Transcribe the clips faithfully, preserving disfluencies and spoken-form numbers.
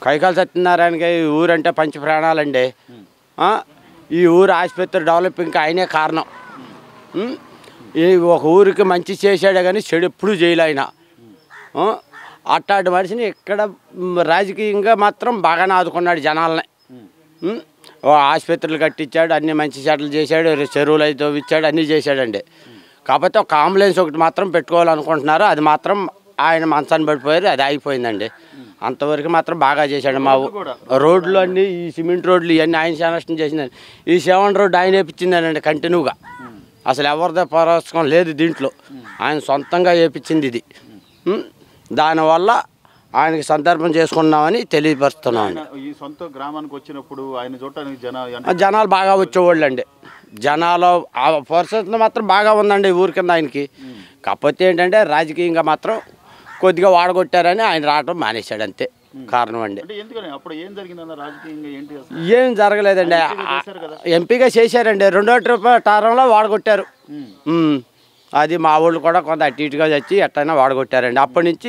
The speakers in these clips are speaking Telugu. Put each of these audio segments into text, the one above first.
కైకాల సత్యనారాయణకి ఈ ఊరంటే పంచ ప్రాణాలండి. ఈ ఊరు ఆసుపత్రి డెవలపింగ్కి ఆయనే కారణం. ఈ ఒక ఊరికి మంచి చేశాడే కానీ చెడు ఎప్పుడు చేయలే ఆయన. అట్టాటి మనిషిని ఇక్కడ రాజకీయంగా మాత్రం బాగానే ఆదుకున్నాడు జనాలని. ఆసుపత్రులు కట్టించాడు, అన్ని మంచి చెట్లు చేశాడు, చెరువులు అయితే ఇచ్చాడు, అన్నీ చేశాడండి. కాకపోతే ఒక అంబులెన్స్ ఒకటి మాత్రం పెట్టుకోవాలనుకుంటున్నారు. అది మాత్రం ఆయన మంచాన్ని పడిపోయారు, అది ఆగిపోయిందండి. అంతవరకు మాత్రం బాగా చేశాడు. మా రోడ్లు అన్నీ ఈ సిమెంట్ రోడ్లు ఇవన్నీ ఆయన శానష్టం చేసిందండి. ఈ సెవెన్ రోడ్డు ఆయన వేపించిందండి కంటిన్యూగా. అసలు ఎవరిదే పరోక్షం లేదు దీంట్లో, ఆయన సొంతంగా వేపించింది ఇది. దానివల్ల ఆయనకి సందర్భం చేసుకున్నామని తెలియపరుస్తున్నామండి. ఈ సొంత గ్రామానికి వచ్చినప్పుడు ఆయన చూడటానికి జనాలు బాగా వచ్చేవాళ్ళు అండి. జనాలు ఆ పరిస్థితులు మాత్రం బాగా ఉందండి ఊరి కింద ఆయనకి. కాకపోతే ఏంటంటే రాజకీయంగా మాత్రం కొద్దిగా వాడగొట్టారని ఆయన రావడం మానేశాడు, అంతే కారణం అండి. ఏం జరగలేదండి, ఎంపీగా చేశారండి. రెండో ట్రిప్ టర్మ్లో వాడగొట్టారు. అది మా ఊళ్ళు కూడా కొంత అటు ఇటుగా వచ్చి ఎట్టయినా వాడగొట్టారండి. అప్పటి నుంచి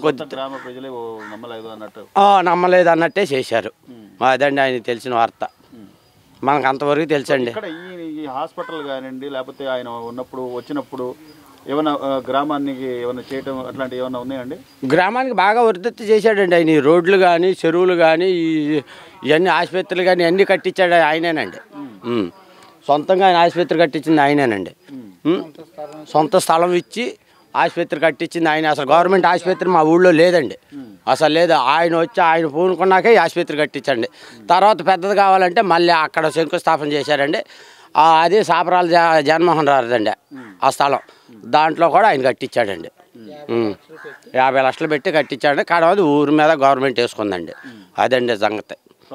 నమ్మలేదు అన్నట్టే చేశారు. అదండి ఆయన తెలిసిన వార్త, మనకు అంతవరకు తెలుసండి. హాస్పిటల్ కానివ్వండి, లేకపోతే ఆయన ఉన్నప్పుడు వచ్చినప్పుడు ఏమైనా గ్రామానికి ఏమైనా చేయటం అట్లాంటివి ఏమైనా ఉన్నాయండి? గ్రామానికి బాగా వర్ధత్తి చేశాడండి ఆయన. ఈ రోడ్లు కానీ, చెరువులు కానీ, ఇవన్నీ ఆసుపత్రులు కానీ అన్నీ కట్టించాడు ఆయనేనండి. సొంతంగా ఆయన ఆసుపత్రి కట్టించింది ఆయనేనండి. సొంత స్థలం ఇచ్చి ఆసుపత్రి కట్టించింది ఆయన. అసలు గవర్నమెంట్ ఆసుపత్రి మా ఊళ్ళో లేదండి, అసలు లేదు. ఆయన వచ్చి ఆయన పూనుకున్నాకే ఆసుపత్రి కట్టించండి. తర్వాత పెద్దది కావాలంటే మళ్ళీ అక్కడ శంకుస్థాపన చేశారండి. అదే సాపరాల జగన్మోహన్ రాదండి ఆ స్థలం, దాంట్లో కూడా ఆయన కట్టించాడండి. యాభై లక్షలు పెట్టి కట్టించాడండి. కాకపోతే ఊరి మీద గవర్నమెంట్ వేసుకుందండి, అదండి సంగతి.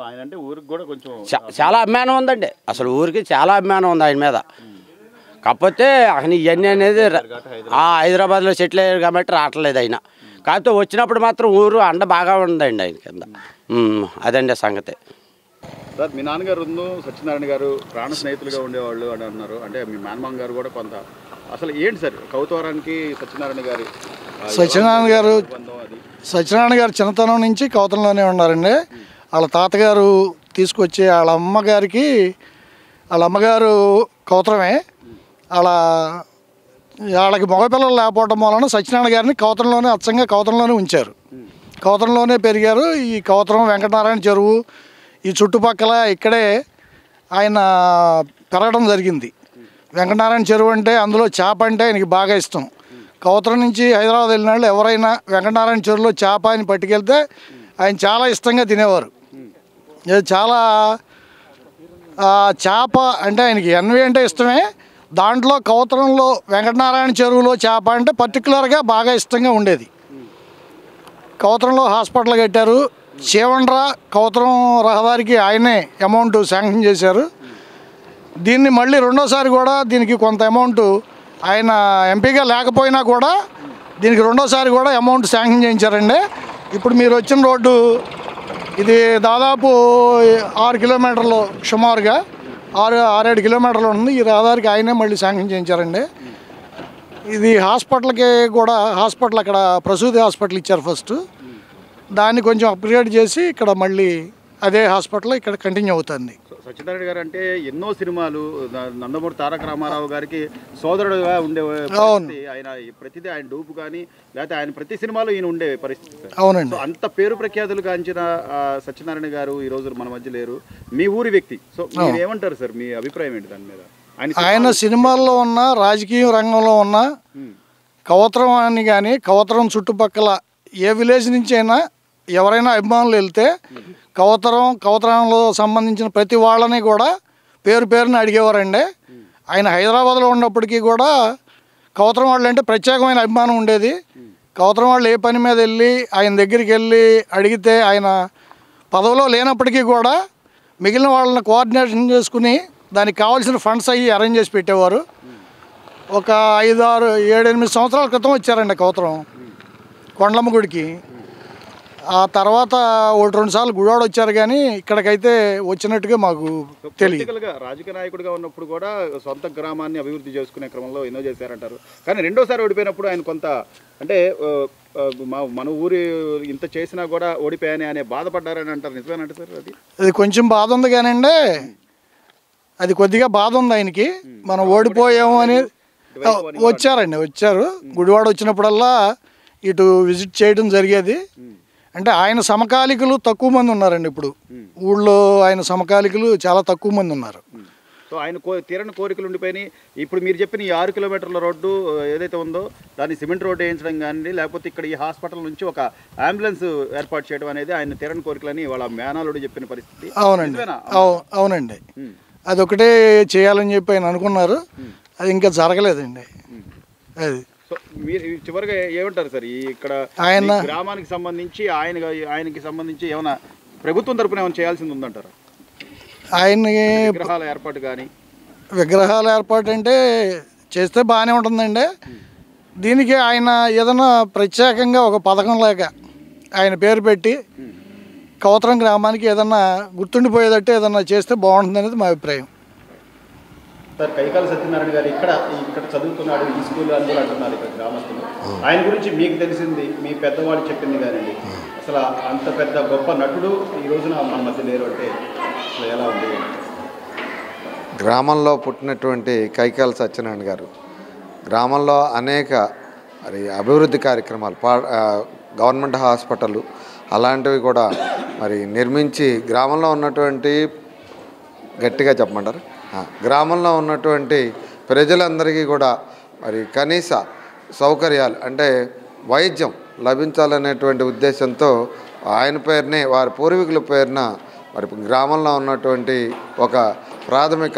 చాలా అభిమానం ఉందండి, అసలు ఊరికి చాలా అభిమానం ఉంది ఆయన మీద. కాకపోతే అక్కడ ఇవన్నీ అనేది హైదరాబాద్లో సెటిల్ అయ్యారు కాబట్టి రావట్లేదు ఆయన. కాకపోతే వచ్చినప్పుడు మాత్రం ఊరు అండ బాగా ఉందండి ఆయన కింద, అదండి సంగతి. సార్, మీ నాన్నగారు సత్యనారాయణ గారు ప్రాణ స్నేహితులుగా ఉండేవాళ్ళు అని అన్నారు. అంటే మీ మేనమామ గారు కూడా కొంత, అసలు ఏంటి సార్ కౌతవరానికి సత్యనారాయణ గారి సత్యనారాయణ గారు సత్యనారాయణ గారు చిన్నతనం నుంచి కౌతలంలోనే ఉన్నారండి. వాళ్ళ తాతగారు తీసుకొచ్చి వాళ్ళ అమ్మగారికి, వాళ్ళ అమ్మగారు కౌతరమే, వాళ్ళ వాళ్ళకి మగపిల్లలు లేకపోవడం వలన సత్యనారాయణ గారిని కౌతరంలోనే అచ్చంగా కౌతరంలోనే ఉంచారు. కౌతరంలోనే పెరిగారు. ఈ కౌతరం వెంకటనారాయణ చెరువు ఈ చుట్టుపక్కల ఇక్కడే ఆయన పెరగడం జరిగింది. వెంకటనారాయణ చెరువు అంటే అందులో చేప అంటే ఆయనకి బాగా ఇష్టం. కౌతరం నుంచి హైదరాబాద్ వెళ్ళిన వాళ్ళు ఎవరైనా వెంకటనారాయణ చెరువులో చేప ఆయన పట్టుకెళ్తే ఆయన చాలా ఇష్టంగా తినేవారు. చాలా చేప అంటే ఆయనకి ఎన్వి అంటే ఇష్టమే. దాంట్లో కౌతరంలో వెంకటనారాయణ చెరువులో చేప అంటే పర్టికులర్గా బాగా ఇష్టంగా ఉండేది. కౌతరంలో హాస్పిటల్ కట్టారు. చీవండ్ర కౌతరం రహదారికి ఆయనే అమౌంట్ శాంక్షన్ చేశారు. దీన్ని మళ్ళీ రెండోసారి కూడా దీనికి కొంత అమౌంట్ ఆయన ఎంపీగా లేకపోయినా కూడా దీనికి రెండోసారి కూడా అమౌంట్ శాంక్షన్ చేయించారండి. ఇప్పుడు మీరు వచ్చిన రోడ్డు ఇది దాదాపు ఆరు కిలోమీటర్లు సుమారుగా ఆరు ఆరేడు కిలోమీటర్లు ఉంది. ఈ రహదారికి ఆయనే మళ్ళీ శాంక్షన్ చేయించారండి. ఇది హాస్పిటల్కి కూడా హాస్పిటల్ అక్కడ ప్రసూతి హాస్పిటల్ ఇచ్చారు ఫస్ట్, దాన్ని కొంచెం అప్గ్రేడ్ చేసి ఇక్కడ మళ్ళీ అదే హాస్పిటల్ ఇక్కడ కంటిన్యూ అవుతుంది. సత్యనారాయణ గారు అంటే ఎన్నో సినిమాలు, నందమూరి తారక రామారావు గారికి సోదరుడుగా ఉండే ఆయన, ప్రతిదీ ఆయన డూపు కానీ లేకపోతే ఆయన ప్రతి సినిమాలో ఈయన ఉండే పరిస్థితి. అవునండి. అంత పేరు ప్రఖ్యాతులు కాంచిన సత్యనారాయణ గారు ఈ రోజు మన మధ్య లేరు. మీ ఊరి వ్యక్తి, సో మీరు ఏమంటారు సార్, మీ అభిప్రాయం ఏంటి దాని మీద? ఆయన సినిమాల్లో ఉన్న, రాజకీయ రంగంలో ఉన్న, కౌతరం అని కానీ కౌతరం చుట్టుపక్కల ఏ విలేజ్ నుంచి అయినా ఎవరైనా అభిమానులు వెళ్తే కౌతరం కౌతరంలో సంబంధించిన ప్రతి వాళ్ళని కూడా పేరు పేరుని అడిగేవారండి. ఆయన హైదరాబాద్లో ఉన్నప్పటికీ కూడా కౌతరం వాళ్ళు అంటే ప్రత్యేకమైన అభిమానం ఉండేది. కౌతరం వాళ్ళు ఏ పని మీద వెళ్ళి ఆయన దగ్గరికి వెళ్ళి అడిగితే ఆయన పదవిలో లేనప్పటికీ కూడా మిగిలిన వాళ్ళని కోఆర్డినేషన్ చేసుకుని దానికి కావాల్సిన ఫండ్స్ అయ్యి అరేంజ్ చేసి పెట్టేవారు. ఒక ఐదు ఆరు ఏడు ఎనిమిది సంవత్సరాల క్రితం వచ్చారండి కౌతరం కొండలమ్మ గుడికి. ఆ తర్వాత ఒకటి రెండు సార్లు గుడివాడ వచ్చారు కానీ ఇక్కడికైతే వచ్చినట్టుగా మాకు తెలియదు. రాజకీయ నాయకుడిగా ఉన్నప్పుడు కూడా సొంత గ్రామాన్ని అభివృద్ధి చేసుకునే క్రమంలో ఎన్నో చేశారంటారు. కానీ రెండోసారి ఓడిపోయినప్పుడు ఆయన కొంత అంటే మన ఊరి ఇంత చేసినా కూడా ఓడిపోయాని అనే బాధపడ్డారని అంటారు. నిజమేనంటే సార్ అది? అది కొంచెం బాధ ఉంది కానండి, అది కొద్దిగా బాధ ఉంది ఆయనకి. మనం ఓడిపోయాము అని వచ్చారండి, వచ్చారు. గుడివాడ వచ్చినప్పుడల్లా ఇటు విజిట్ చేయడం జరిగేది. అంటే ఆయన సమకాలికులు తక్కువ మంది ఉన్నారండి. ఇప్పుడు ఊళ్ళో ఆయన సమకాలికులు చాలా తక్కువ మంది ఉన్నారు. సో ఆయన కో తీరని కోరికలు ఉండిపోయినాయి. ఇప్పుడు మీరు చెప్పిన ఈ ఆరు కిలోమీటర్ల రోడ్డు ఏదైతే ఉందో దాన్ని సిమెంట్ రోడ్డు వేయించడం కానీ, లేకపోతే ఇక్కడ ఈ హాస్పిటల్ నుంచి ఒక అంబులెన్స్ ఏర్పాటు చేయడం అనేది ఆయన తీరని కోరికలని వాళ్ళ మేనాలుడు చెప్పిన పరిస్థితి. అవునండి, అవునండి. అదొకటే చేయాలని చెప్పి ఆయన అనుకున్నారు. అది ఇంకా జరగలేదండి. అది సో మీరు చివరిగా ఏమంటారు సార్? ఈ ఇక్కడ ఆయన గ్రామానికి సంబంధించి ఆయన ఆయనకి సంబంధించి ఏమైనా ప్రభుత్వం తరపున ఏమైనా చేయాల్సింది ఉందంటారా? ఆయన విగ్రహాల ఏర్పాటు కానీ విగ్రహాల ఏర్పాటు అంటే చేస్తే బాగానే ఉంటుందండి. దీనికి ఆయన ఏదైనా ప్రత్యేకంగా ఒక పథకం లేక ఆయన పేరు పెట్టి కవతరం గ్రామానికి ఏదన్నా గుర్తుండిపోయేటట్టు ఏదన్నా చేస్తే బాగుంటుంది అనేది మా అభిప్రాయం. సార్ కైకాల సత్యనారాయణ గారు ఇక్కడ ఇక్కడ చదువుతున్నాడు, ఈ స్కూల్ అని కూడా అంటున్నారు ఇక్కడ గ్రామస్తులు. ఆయన గురించి మీకు తెలిసింది, మీ పెద్దవాళ్ళు చెప్పింది కానండి, అసలు అంత పెద్ద గొప్ప నటుడు ఈ రోజున మన మధ్య లేరు అంటే అసలు ఎలా ఉంది? గ్రామంలో పుట్టినటువంటి కైకాల సత్యనారాయణ గారు గ్రామంలో అనేక మరి అభివృద్ధి కార్యక్రమాలు, పా గవర్నమెంట్ హాస్పిటల్ అలాంటివి కూడా మరి నిర్మించి గ్రామంలో ఉన్నటువంటి గట్టిగా చెప్పమంటారు గ్రామంలో ఉన్నటువంటి ప్రజలందరికీ కూడా మరి కనీస సౌకర్యాలు అంటే వైద్యం లభించాలనేటువంటి ఉద్దేశంతో ఆయన పేరునే వారి పూర్వీకుల పేరున మరి గ్రామంలో ఉన్నటువంటి ఒక ప్రాథమిక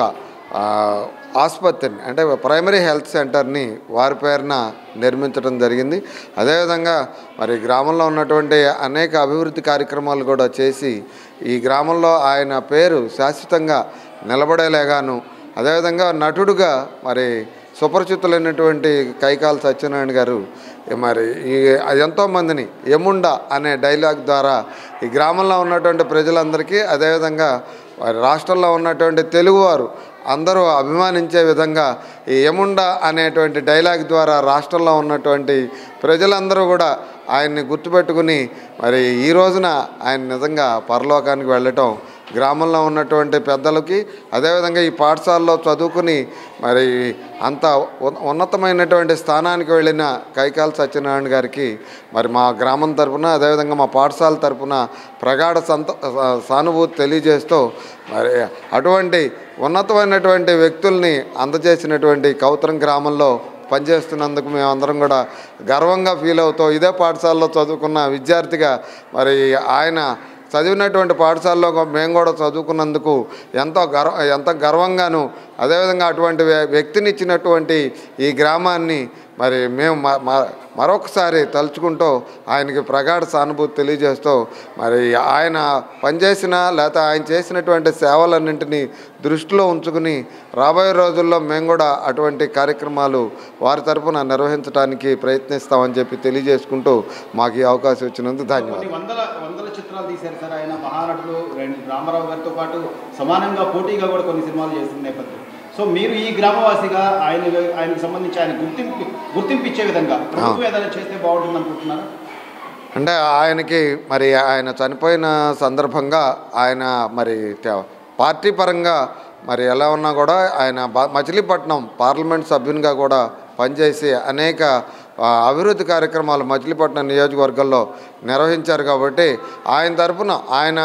ఆసుపత్రిని అంటే ప్రైమరీ హెల్త్ సెంటర్ని వారి పేరున నిర్మించడం జరిగింది. అదేవిధంగా మరి గ్రామంలో ఉన్నటువంటి అనేక అభివృద్ధి కార్యక్రమాలు కూడా చేసి ఈ గ్రామంలో ఆయన పేరు శాశ్వతంగా నిలబడేలాగాను, అదేవిధంగా నటుడుగా మరి సుపరిచితులైనటువంటి కైకాల సత్యనారాయణ గారు మరి ఈ ఎంతోమందిని ఎముండా అనే డైలాగ్ ద్వారా ఈ గ్రామంలో ఉన్నటువంటి ప్రజలందరికీ, అదేవిధంగా రాష్ట్రంలో ఉన్నటువంటి తెలుగువారు అందరూ అభిమానించే విధంగా ఈ ఎముండా అనేటువంటి డైలాగ్ ద్వారా రాష్ట్రంలో ఉన్నటువంటి ప్రజలందరూ కూడా ఆయన్ని గుర్తుపెట్టుకుని మరి ఈ రోజున ఆయన నిజంగా పరలోకానికి వెళ్ళటం గ్రామంలో ఉన్నటువంటి పెద్దలకి, అదేవిధంగా ఈ పాఠశాలలో చదువుకుని మరి అంత ఉన్నతమైనటువంటి స్థానానికి వెళ్ళిన కైకాల సత్యనారాయణ గారికి మరి మా గ్రామం తరపున, అదేవిధంగా మా పాఠశాల తరపున ప్రగాఢ సంత సానుభూతి తెలియజేస్తూ మరి అటువంటి ఉన్నతమైనటువంటి వ్యక్తుల్ని అందజేసినటువంటి కవతరం గ్రామంలో పనిచేస్తున్నందుకు మేమందరం కూడా గర్వంగా ఫీల్ అవుతాం. ఇదే పాఠశాలలో చదువుకున్న విద్యార్థిగా మరి ఆయన చదివినటువంటి పాఠశాలలో మేము కూడా చదువుకున్నందుకు ఎంతో గర్వ ఎంత గర్వంగాను, అదేవిధంగా అటువంటి వ్యక్తిని ఇచ్చినటువంటి ఈ గ్రామాన్ని మరి మేము మరొకసారి తలుచుకుంటూ ఆయనకి ప్రగాఢ సానుభూతి తెలియజేస్తూ మరి ఆయన పనిచేసిన లేకపోతే ఆయన చేసినటువంటి సేవలన్నింటినీ దృష్టిలో ఉంచుకుని రాబోయే రోజుల్లో మేము కూడా అటువంటి కార్యక్రమాలు వారి తరఫున నిర్వహించడానికి ప్రయత్నిస్తామని చెప్పి తెలియజేసుకుంటూ మాకు ఈ అవకాశం ఇచ్చినందుకు ధన్యవాదాలు. వందల వందల చిత్రాలు తీశారు సార్ ఆయన. మహానటుడు రామారావు గారితో పాటు సమానంగా పోటీగా కూడా కొన్ని సినిమాలు చేస్తున్న నేపథ్యం. సో మీరు ఈ గ్రామవాసిగా ఆయన ఆయనకు సంబంధించి ఆయన గుర్తింపు గుర్తింపు ఇచ్చే విధంగా ప్రభుత్వం ఏదైనా చేస్తే బాగుంటుంది అనుకుంటున్నారా? అంటే ఆయనకి మరి ఆయన చనిపోయిన సందర్భంగా ఆయన మరి పార్టీ పరంగా మరి ఎలా ఉన్నా కూడా ఆయన మచిలీపట్నం పార్లమెంట్ సభ్యునిగా కూడా పనిచేసి అనేక అభివృద్ధి కార్యక్రమాలు మచిలీపట్నం నియోజకవర్గంలో నిర్వహించారు. కాబట్టి ఆయన తరఫున ఆయన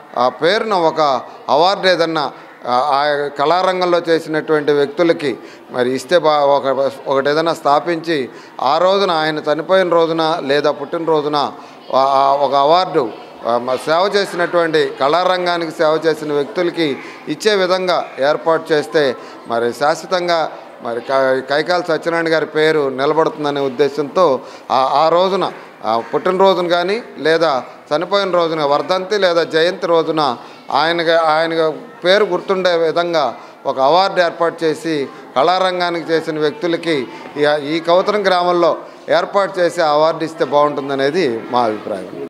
పేరున ఒక అవార్డు ఏదన్నా ఆ కళారంగంలో చేసినటువంటి వ్యక్తులకి మరి ఇస్తే బా ఒక ఒకటి ఏదైనా స్థాపించి ఆ రోజున ఆయన చనిపోయిన రోజున లేదా పుట్టినరోజున ఒక అవార్డు సేవ చేసినటువంటి కళారంగానికి సేవ చేసిన వ్యక్తులకి ఇచ్చే విధంగా ఏర్పాటు చేస్తే మరి శాశ్వతంగా మరి కైకాల సత్యనారాయణ గారి పేరు నిలబడుతుందనే ఉద్దేశంతో ఆ రోజున పుట్టినరోజున కానీ లేదా చనిపోయిన రోజున వర్ధంతి లేదా జయంతి రోజున ఆయనకి ఆయన పేరు గుర్తుండే విధంగా ఒక అవార్డు ఏర్పాటు చేసి కళారంగానికి చేసిన వ్యక్తులకి ఈ కవతరం గ్రామంలో ఏర్పాటు చేసి అవార్డు ఇస్తే బాగుంటుందనేది మా అభిప్రాయం.